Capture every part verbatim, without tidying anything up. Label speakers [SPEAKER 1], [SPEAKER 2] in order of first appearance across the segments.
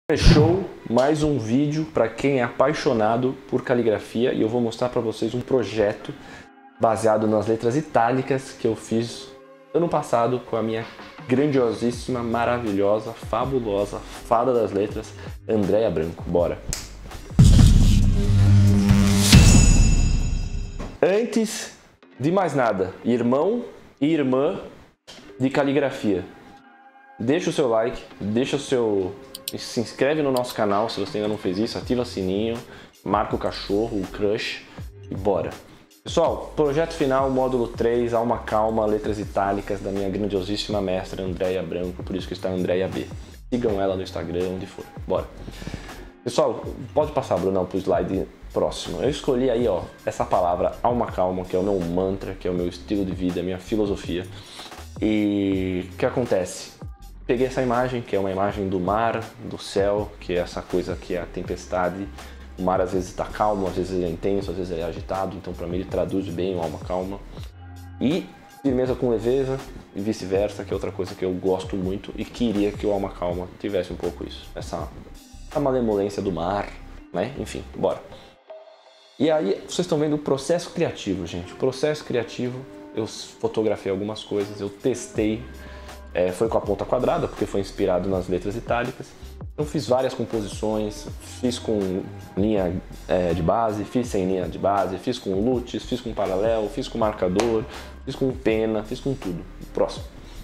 [SPEAKER 1] Fechou mais um vídeo para quem é apaixonado por caligrafia e eu vou mostrar para vocês um projeto baseado nas letras itálicas que eu fiz ano passado com a minha grandiosíssima, maravilhosa, fabulosa fada das letras, Andréia Branco. Bora! Antes de mais nada, irmão e irmã de caligrafia, deixa o seu like, deixa o seu... se inscreve no nosso canal se você ainda não fez isso, ativa o sininho, marca o cachorro, o crush e bora! Pessoal, projeto final, módulo três, Alma Calma, letras itálicas da minha grandiosíssima mestra Andréia Branco, por isso que está Andréia B. Sigam ela no Instagram, onde for. Bora! Pessoal, pode passar, Brunão, para o slide próximo. Eu escolhi aí, ó, essa palavra Alma Calma, que é o meu mantra, que é o meu estilo de vida, a minha filosofia. E o que acontece? Peguei essa imagem, que é uma imagem do mar, do céu, que é essa coisa que é a tempestade. O mar às vezes está calmo, às vezes ele é intenso, às vezes ele é agitado, então para mim ele traduz bem o Alma Calma. E firmeza com leveza e vice-versa, que é outra coisa que eu gosto muito e queria que o Alma Calma tivesse um pouco isso. Essa, essa malemolência do mar, né? Enfim, bora. E aí vocês estão vendo o processo criativo, gente. O processo criativo, eu fotografei algumas coisas, eu testei. É, foi com a ponta quadrada, porque foi inspirado nas letras itálicas. Eu fiz várias composições, fiz com linha é, de base, fiz sem linha de base, fiz com lutes, fiz com paralelo, fiz com marcador, fiz com pena, fiz com tudo. Próximo.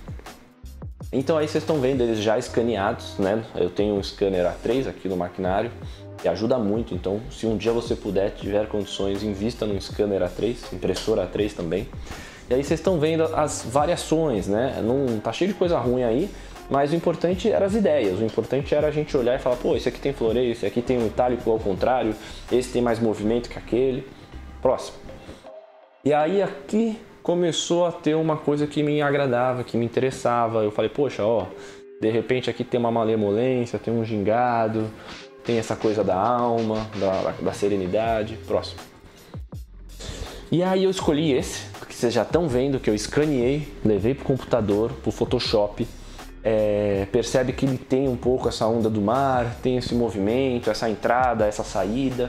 [SPEAKER 1] Então aí vocês estão vendo eles já escaneados, né? Eu tenho um scanner A três aqui no maquinário, que ajuda muito. Então, se um dia você puder, tiver condições, invista num scanner A três, impressora A três também. E aí vocês estão vendo as variações, né? Não tá cheio de coisa ruim aí, mas o importante eram as ideias. O importante era a gente olhar e falar, pô, esse aqui tem floreio, esse aqui tem um itálico ao contrário, esse tem mais movimento que aquele. Próximo. E aí aqui começou a ter uma coisa que me agradava, que me interessava. Eu falei, poxa, ó, de repente aqui tem uma malemolência, tem um gingado, tem essa coisa da alma, da, da serenidade. Próximo. E aí eu escolhi esse, porque vocês já estão vendo que eu escaneei, levei para o computador, para o Photoshop. É, percebe que ele tem um pouco essa onda do mar, tem esse movimento, essa entrada, essa saída,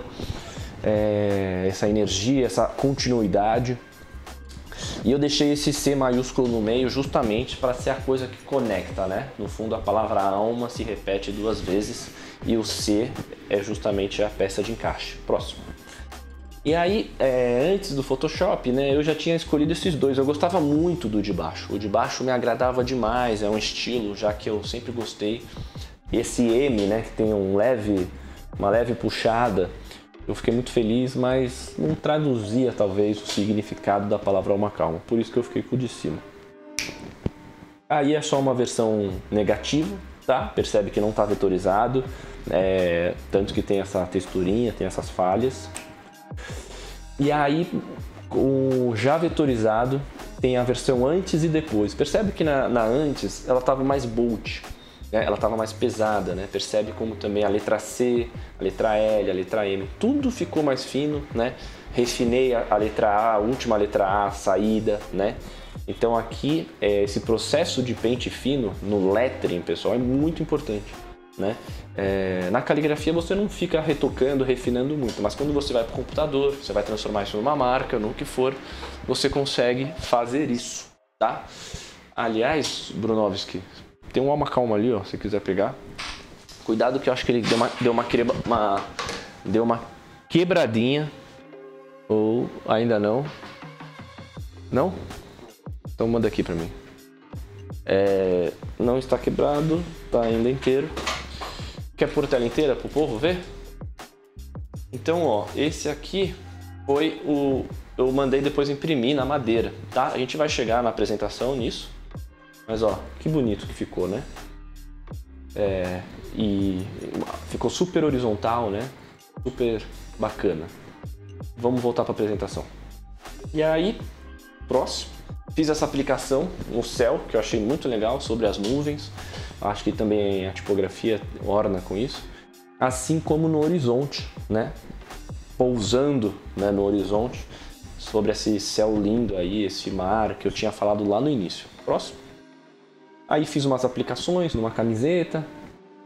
[SPEAKER 1] é, essa energia, essa continuidade. E eu deixei esse C maiúsculo no meio justamente para ser a coisa que conecta, né? No fundo a palavra alma se repete duas vezes e o C é justamente a peça de encaixe. Próximo. E aí, é, antes do Photoshop, né, eu já tinha escolhido esses dois. Eu gostava muito do de baixo. O de baixo me agradava demais, é um estilo, já que eu sempre gostei. Esse M, né, que tem um leve, uma leve puxada, eu fiquei muito feliz, mas não traduzia talvez o significado da palavra Alma Calma. Por isso que eu fiquei com o de cima. Aí é só uma versão negativa, tá? Percebe que não está vetorizado, é, tanto que tem essa texturinha, tem essas falhas. E aí, o já vetorizado tem a versão antes e depois. Percebe que na, na antes ela estava mais bold, né? Ela estava mais pesada, né? Percebe como também a letra C, a letra L, a letra M, tudo ficou mais fino, né? Refinei a, a letra A, a última letra A, saída, né? Então aqui, é, esse processo de pente fino no lettering, pessoal, é muito importante. Né? É, na caligrafia você não fica retocando, refinando muito, mas quando você vai para o computador, você vai transformar isso numa marca, no que for, você consegue fazer isso, tá? Aliás, Brunovski, tem um Alma Calma ali, ó, se quiser pegar. Cuidado que eu acho que ele deu uma, deu uma, quebra, uma, deu uma quebradinha, ou ainda não. Não? Então manda aqui para mim. É, não está quebrado, está ainda inteiro. Quer pôr a tela inteira para o povo ver? Então, ó, esse aqui foi o... eu mandei depois imprimir na madeira, tá? A gente vai chegar na apresentação nisso. Mas, ó, que bonito que ficou, né? É, e ficou super horizontal, né? Super bacana. Vamos voltar para a apresentação. E aí, próximo. Fiz essa aplicação no céu, que eu achei muito legal, sobre as nuvens. Acho que também a tipografia orna com isso. Assim como no horizonte, né? Pousando, né, no horizonte, sobre esse céu lindo aí, esse mar que eu tinha falado lá no início. Próximo. Aí fiz umas aplicações numa camiseta.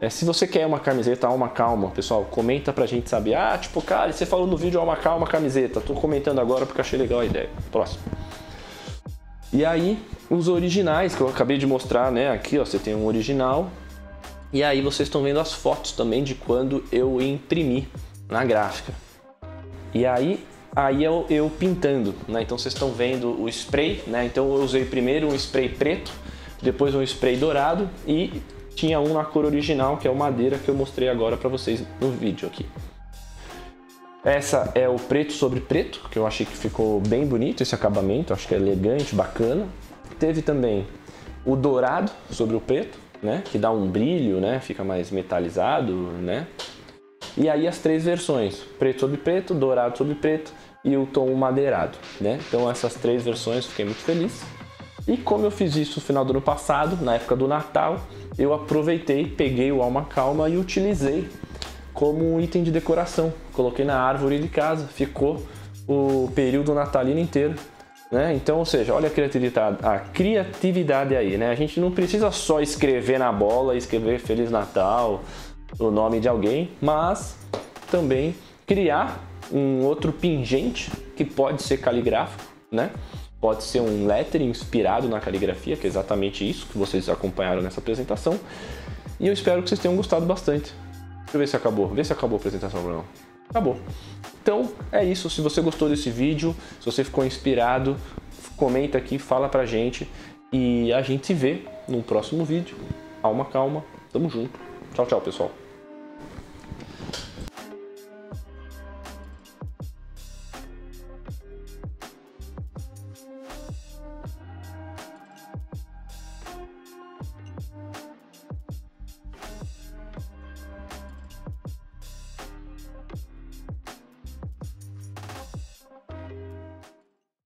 [SPEAKER 1] É, se você quer uma camiseta Alma Calma, pessoal, comenta pra gente saber. Ah, tipo, cara, você falou no vídeo Alma Calma camiseta. Tô comentando agora porque achei legal a ideia. Próximo. E aí, os originais que eu acabei de mostrar, né? Aqui, ó, você tem um original. E aí vocês estão vendo as fotos também de quando eu imprimi na gráfica. E aí, aí eu, eu pintando, né? Então vocês estão vendo o spray, né? Então eu usei primeiro um spray preto, depois um spray dourado e tinha um na cor original, que é o madeira, que eu mostrei agora para vocês no vídeo aqui. Essa é o preto sobre preto, que eu achei que ficou bem bonito esse acabamento, acho que é elegante, bacana. Teve também o dourado sobre o preto, né, que dá um brilho, né, fica mais metalizado, né? E aí as três versões, preto sobre preto, dourado sobre preto e o tom madeirado, né? Então essas três versões, fiquei muito feliz. E como eu fiz isso no final do ano passado, na época do Natal, eu aproveitei, peguei o Alma Calma e utilizei como um item de decoração. Coloquei na árvore de casa, ficou o período natalino inteiro, né? Então, ou seja, olha a criatividade, a criatividade aí, né? A gente não precisa só escrever na bola, escrever Feliz Natal, o nome de alguém, mas também criar um outro pingente que pode ser caligráfico, né? Pode ser um lettering inspirado na caligrafia, que é exatamente isso que vocês acompanharam nessa apresentação. E eu espero que vocês tenham gostado bastante. Deixa eu ver se acabou. Vê se acabou a apresentação, Bruno. Acabou. Então, é isso. Se você gostou desse vídeo, se você ficou inspirado, comenta aqui, fala pra gente. E a gente se vê no próximo vídeo. Alma Calma. Tamo junto. Tchau, tchau, pessoal.